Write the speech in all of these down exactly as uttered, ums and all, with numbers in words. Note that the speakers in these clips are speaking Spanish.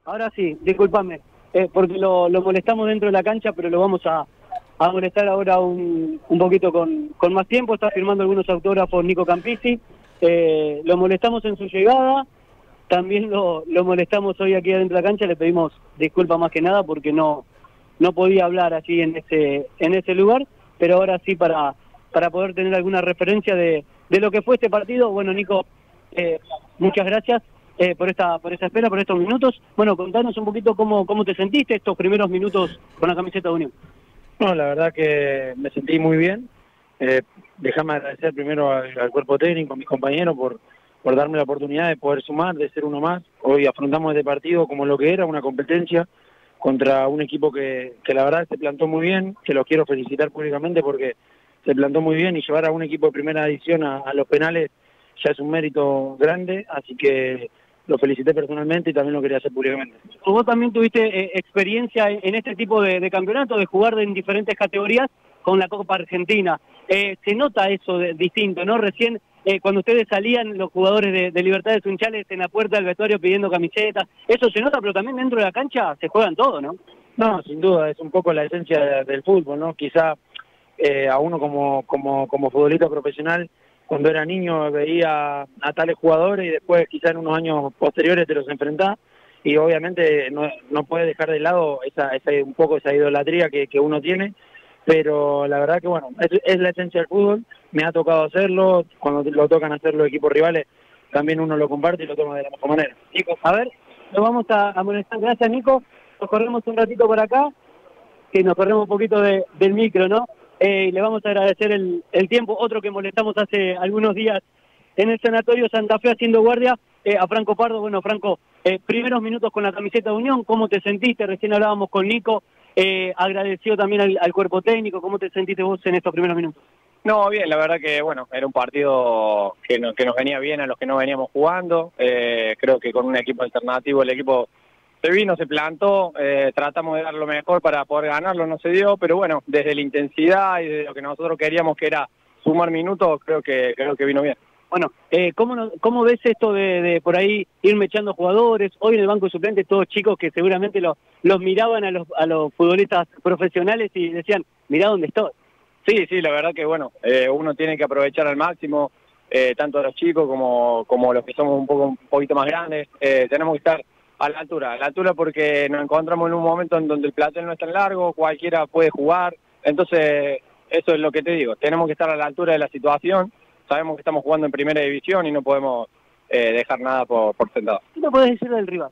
ahora sí, discúlpame, eh, porque lo, lo molestamos dentro de la cancha, pero lo vamos a, a molestar ahora un, un poquito con, con más tiempo. Está firmando algunos autógrafos Nico Campisi, eh, lo molestamos en su llegada, también lo, lo molestamos hoy aquí adentro de la cancha, le pedimos disculpas más que nada porque no, no podía hablar allí en ese, en ese lugar, pero ahora sí para, para poder tener alguna referencia de, de lo que fue este partido. Bueno, Nico, eh, muchas gracias. Eh, por esta por esta espera, por estos minutos. Bueno, contanos un poquito cómo, cómo te sentiste estos primeros minutos con la camiseta de Unión. No, la verdad que me sentí muy bien. Eh, Déjame agradecer primero al, al cuerpo técnico, a mis compañeros, por, por darme la oportunidad de poder sumar, de ser uno más. Hoy afrontamos este partido como lo que era, una competencia contra un equipo que, que la verdad se plantó muy bien, que los quiero felicitar públicamente porque se plantó muy bien, y llevar a un equipo de primera edición a, a los penales ya es un mérito grande, así que lo felicité personalmente y también lo quería hacer públicamente. Vos también tuviste eh, experiencia en, en este tipo de, de campeonato, de jugar en diferentes categorías con la Copa Argentina. Eh, se nota eso de, distinto, ¿no? Recién, eh, cuando ustedes salían, los jugadores de, de Libertad de Sunchales en la puerta del vestuario pidiendo camisetas, eso se nota, pero también dentro de la cancha se juegan todo, ¿no? No, sin duda, es un poco la esencia de, del fútbol, ¿no? Quizá eh, a uno como, como, como futbolista profesional, cuando era niño veía a tales jugadores y después quizá en unos años posteriores te los enfrentás y obviamente no, no puedes dejar de lado esa, esa, un poco esa idolatría que, que uno tiene, pero la verdad que bueno, es, es la esencia del fútbol, me ha tocado hacerlo, cuando lo tocan hacer los equipos rivales también uno lo comparte y lo toma de la mejor manera. Nico, a ver, lo vamos a, a molestar. Gracias, Nico. Nos corremos un ratito por acá, que nos corremos un poquito de, del micro, ¿no? Eh, le vamos a agradecer el, el tiempo. Otro que molestamos hace algunos días en el Sanatorio Santa Fe haciendo guardia, eh, a Franco Pardo. Bueno, Franco, eh, primeros minutos con la camiseta de Unión, ¿cómo te sentiste? Recién hablábamos con Nico, eh, agradeció también al, al cuerpo técnico. ¿Cómo te sentiste vos en estos primeros minutos? No, bien, la verdad que bueno, era un partido que, no, que nos venía bien a los que no veníamos jugando. Eh, creo que con un equipo alternativo el equipo se vino, se plantó, eh, tratamos de dar lo mejor para poder ganarlo, no se dio, pero bueno, desde la intensidad y de lo que nosotros queríamos, que era sumar minutos, creo que creo que vino bien. Bueno, eh, ¿cómo, no, ¿cómo ves esto de, de por ahí irme echando jugadores? Hoy en el banco de suplentes todos chicos que seguramente lo, los miraban a los, a los futbolistas profesionales y decían, mirá dónde estoy. Sí, sí, la verdad que bueno, eh, uno tiene que aprovechar al máximo, eh, tanto a los chicos como, como los que somos un poco un poquito más grandes, eh, tenemos que estar a la altura, a la altura porque nos encontramos en un momento en donde el plantel no es tan largo, cualquiera puede jugar, entonces eso es lo que te digo, tenemos que estar a la altura de la situación, sabemos que estamos jugando en primera división y no podemos eh, dejar nada por, por sentado. ¿Qué te podés decir del rival?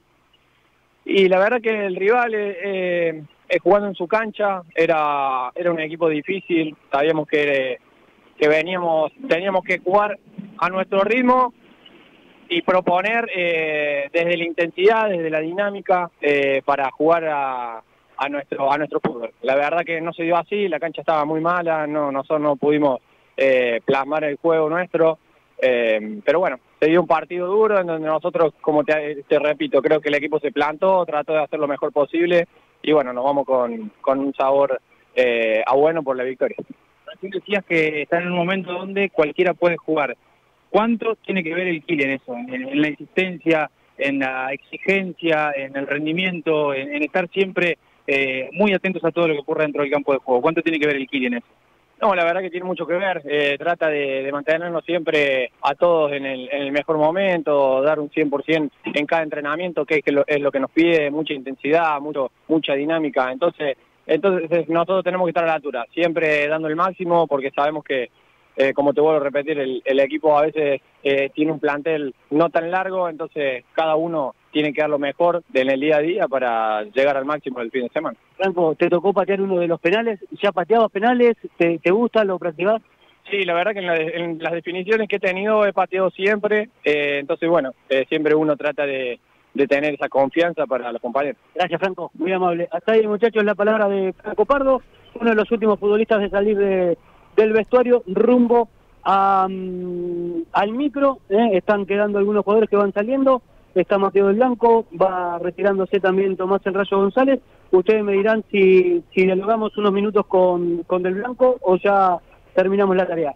Y la verdad que el rival, eh, eh, jugando en su cancha, era, era un equipo difícil, sabíamos que, que veníamos, teníamos que jugar a nuestro ritmo y proponer eh, desde la intensidad, desde la dinámica, eh, para jugar a, a nuestro a nuestro fútbol. La verdad que no se dio así, la cancha estaba muy mala, no nosotros no pudimos eh, plasmar el juego nuestro, eh, pero bueno, se dio un partido duro en donde nosotros, como te, te repito, creo que el equipo se plantó, trató de hacer lo mejor posible y bueno, nos vamos con, con un sabor eh, a bueno por la victoria. Tú decías que están en un momento donde cualquiera puede jugar. ¿Cuánto tiene que ver el Kili en eso? En, en la insistencia, en la exigencia, en el rendimiento, en, en estar siempre eh, muy atentos a todo lo que ocurre dentro del campo de juego. ¿Cuánto tiene que ver el Kili en eso? No, la verdad que tiene mucho que ver. Eh, trata de, de mantenernos siempre a todos en el, en el mejor momento, dar un cien por ciento en cada entrenamiento, que es, que lo, es lo que nos pide, mucha intensidad, mucho, mucha dinámica. Entonces, entonces nosotros tenemos que estar a la altura, siempre dando el máximo, porque sabemos que Eh, como te vuelvo a repetir, el, el equipo a veces eh, tiene un plantel no tan largo, entonces cada uno tiene que dar lo mejor en el día a día para llegar al máximo del fin de semana. Franco, ¿te tocó patear uno de los penales? ¿Ya pateabas penales? ¿Te, te gusta? ¿Lo practicás? Sí, la verdad que en, la, en las definiciones que he tenido he pateado siempre, eh, entonces bueno, eh, siempre uno trata de, de tener esa confianza para los compañeros. Gracias, Franco, muy amable. Hasta ahí, muchachos, la palabra de Franco Pardo, uno de los últimos futbolistas de salir de... del vestuario rumbo a, um, al micro, ¿eh? Están quedando algunos jugadores que van saliendo, está Mateo del Blanco, va retirándose también Tomás El Rayo González. Ustedes me dirán si, si dialogamos unos minutos con, con Del Blanco o ya terminamos la tarea.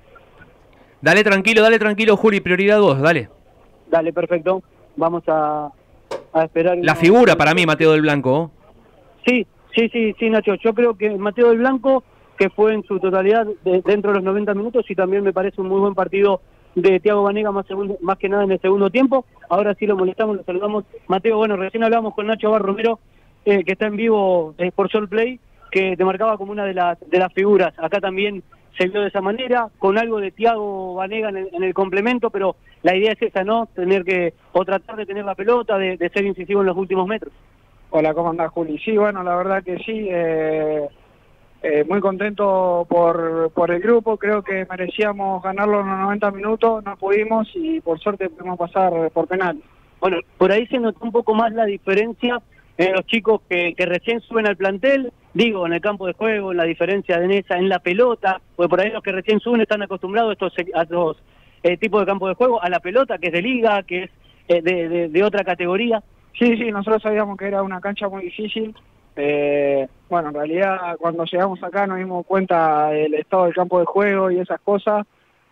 Dale tranquilo, dale tranquilo, Juli, prioridad dos, dale. Dale, perfecto, vamos a, a esperar. La unos- figura para mí, Mateo del Blanco. Sí, sí, sí, sí, Nacho. Yo creo que Mateo del Blanco, que fue en su totalidad de- dentro de los noventa minutos, y también me parece un muy buen partido de Thiago Banega, más, segundo, más que nada en el segundo tiempo. Ahora sí lo molestamos, lo saludamos. Mateo, bueno, recién hablamos con Nacho Bar Romero, eh, que está en vivo eh, por Sol Play, que te marcaba como una de las, de las figuras. Acá también se vio de esa manera, con algo de Thiago Banega en el, en el complemento, pero la idea es esa, ¿no? Tener que, o tratar de tener la pelota, de, de ser incisivo en los últimos metros. Hola, ¿cómo andás, Juli? Sí, bueno, la verdad que sí, eh, eh, muy contento por, por el grupo, creo que merecíamos ganarlo en los noventa minutos, no pudimos y por suerte pudimos pasar por penal. Bueno, por ahí se notó un poco más la diferencia en los chicos que, que recién suben al plantel, digo, en el campo de juego, en la diferencia de esa, en la pelota, porque por ahí los que recién suben están acostumbrados a estos, a estos eh, tipos de campo de juego, a la pelota, que es de liga, que es eh, de, de, de otra categoría. Sí, sí, nosotros sabíamos que era una cancha muy difícil. Eh, bueno, en realidad cuando llegamos acá nos dimos cuenta del estado del campo de juego y esas cosas.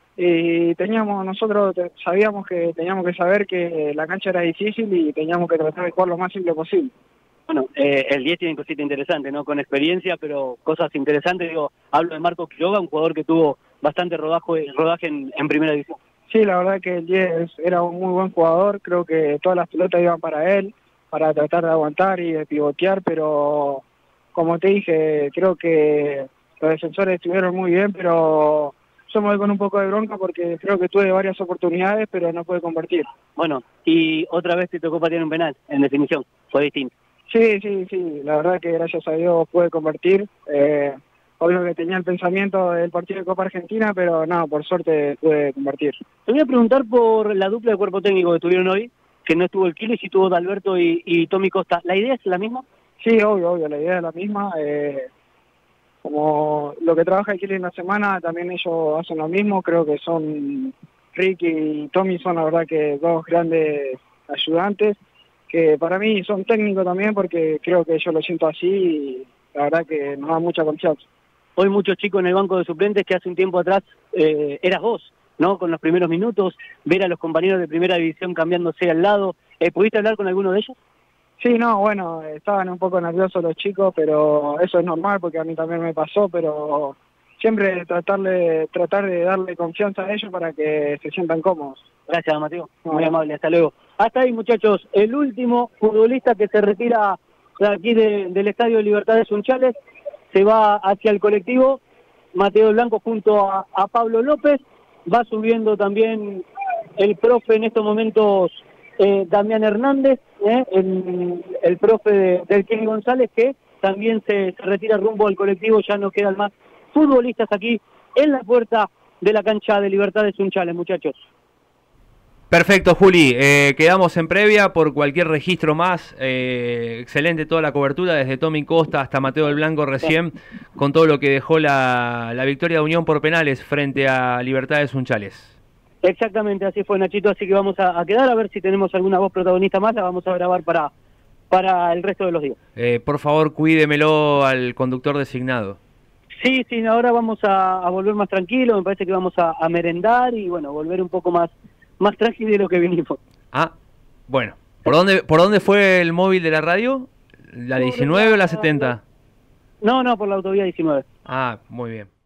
Y teníamos, nosotros te- sabíamos que teníamos que saber que la cancha era difícil y teníamos que tratar de jugar lo más simple posible. Bueno, eh, el diez tiene cositas interesantes, ¿no? Con experiencia, pero cosas interesantes. Digo, hablo de Marco Quiroga, un jugador que tuvo bastante rodaje, rodaje en, en primera división. Sí, la verdad que el diez era un muy buen jugador, creo que todas las pelotas iban para él, para tratar de aguantar y de pivotear, pero como te dije, creo que los defensores estuvieron muy bien, pero yo me voy con un poco de bronca porque creo que tuve varias oportunidades, pero no pude convertir. Bueno, y otra vez te tocó patear un penal, en definición, fue distinto. Sí, sí, sí, la verdad que gracias a Dios pude convertir. Eh, obvio que tenía el pensamiento del partido de Copa Argentina, pero no, por suerte pude convertir. Te voy a preguntar por la dupla de cuerpo técnico que tuvieron hoy, que no estuvo el Kilo y sí tuvo Dalberto y, y Tommy Costa. ¿La idea es la misma? Sí, obvio, obvio, la idea es la misma. Eh, como lo que trabaja el Kili en la semana, también ellos hacen lo mismo. Creo que son, Ricky y Tommy son la verdad que dos grandes ayudantes, que para mí son técnicos también porque creo que yo lo siento así y la verdad que nos da mucha confianza. Hoy muchos chicos en el banco de suplentes que hace un tiempo atrás eh, eras vos, ¿no? Con los primeros minutos, ver a los compañeros de primera división cambiándose al lado. Eh, ¿Pudiste hablar con alguno de ellos? Sí, no, bueno, estaban un poco nerviosos los chicos, pero eso es normal porque a mí también me pasó, pero siempre tratarle, tratar de darle confianza a ellos para que se sientan cómodos. Gracias, Mateo. Muy amable, hasta luego. Hasta ahí, muchachos, el último futbolista que se retira de aquí de, del Estadio Libertad Sunchales, se va hacia el colectivo, Mateo Blanco junto a, a Pablo López, va subiendo también el profe en estos momentos, eh, Damián Hernández, eh, el, el profe de, del Kenny González, que también se, se retira rumbo al colectivo, ya no quedan más futbolistas aquí en la puerta de la cancha de Libertad de Sunchales, muchachos. Perfecto, Juli. Eh, quedamos en previa por cualquier registro más. Eh, excelente toda la cobertura, desde Tommy Costa hasta Mateo del Blanco recién, con todo lo que dejó la, la victoria de Unión por penales frente a Libertad de Sunchales. Exactamente, así fue, Nachito, así que vamos a, a quedar a ver si tenemos alguna voz protagonista más, la vamos a grabar para, para el resto de los días. Eh, por favor, cuídemelo al conductor designado. Sí, sí, ahora vamos a, a volver más tranquilos, me parece que vamos a, a merendar y bueno, volver un poco más, más tranquilo de lo que vinimos. Ah, bueno. ¿Por dónde, por dónde fue el móvil de la radio? ¿La diecinueve o la setenta? No, no, por la autovía diecinueve. Ah, muy bien.